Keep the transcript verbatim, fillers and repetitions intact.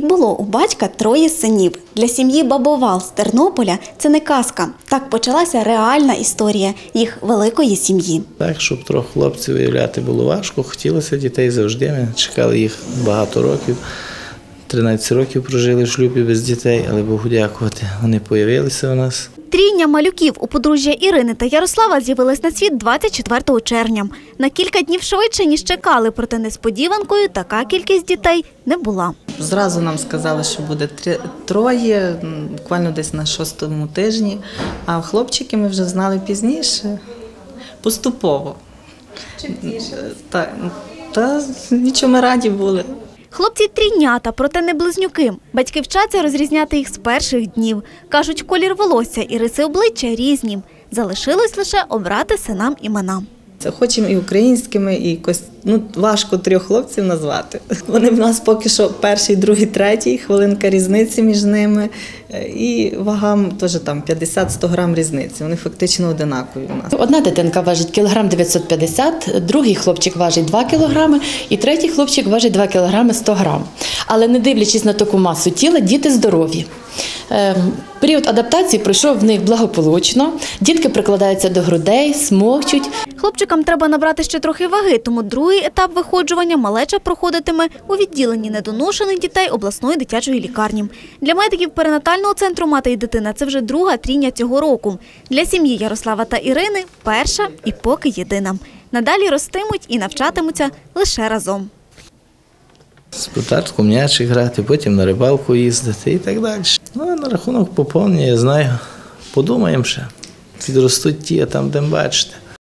було у батька троє синів. Для сім'ї Бабовал з Тернополя це не казка. Так почалася реальна історія їх великої сім'ї. Так, щоб трьох хлопців виявляти було важко, хотілося дітей завжди. Ми чекали їх багато років. тринадцять років прожили в шлюбі без дітей, але Богу дякувати, вони з'явилися у нас. Трійня малюків у подружжя Ірини та Ярослава з'явились на світ двадцять четвертого червня. На кілька днів швидше, ніж чекали, проте несподіванкою така кількість дітей не була. Зразу нам сказали, що буде троє, буквально десь на шостому тижні, а хлопчики ми вже знали пізніше, поступово. Чим тіше? Та, та нічого, ми раді були. Хлопці – трійнята, проте не близнюки. Батьки вчаться розрізняти їх з перших днів. Кажуть, колір волосся і риси обличчя різні. Залишилось лише обрати синам імена. Хочемо і українськими, і якось, ну, важко трьох хлопців назвати. Вони в нас поки що перший, другий, третій, хвилинка різниці між ними. І вага теж там п'ятдесят-сто грам різниці. Вони фактично одинакові у нас. Одна дитинка важить кілограм дев'ятсот п'ятдесят, другий хлопчик важить два кілограми і третій хлопчик важить два кілограми сто грам. Але не дивлячись на таку масу тіла, діти здорові. Період адаптації пройшов в них благополучно. Дітки прикладаються до грудей, смокчуть. Хлопчикам треба набрати ще трохи ваги, тому другий етап виходжування малеча проходитиме у відділенні недоношених дітей обласної дитячої лікарні. Для медиків перинатального центру «Мати і дитина» це вже друга трійня цього року. Для сім'ї Ярослава та Ірини – перша і поки єдина. Надалі ростимуть і навчатимуться лише разом. Спочатку м'ячик грати, потім на рибалку їздити і так далі. Ну, а на рахунок поповнення, я знаю, подумаємо ще. Підростуть ті, а там будемо бачити.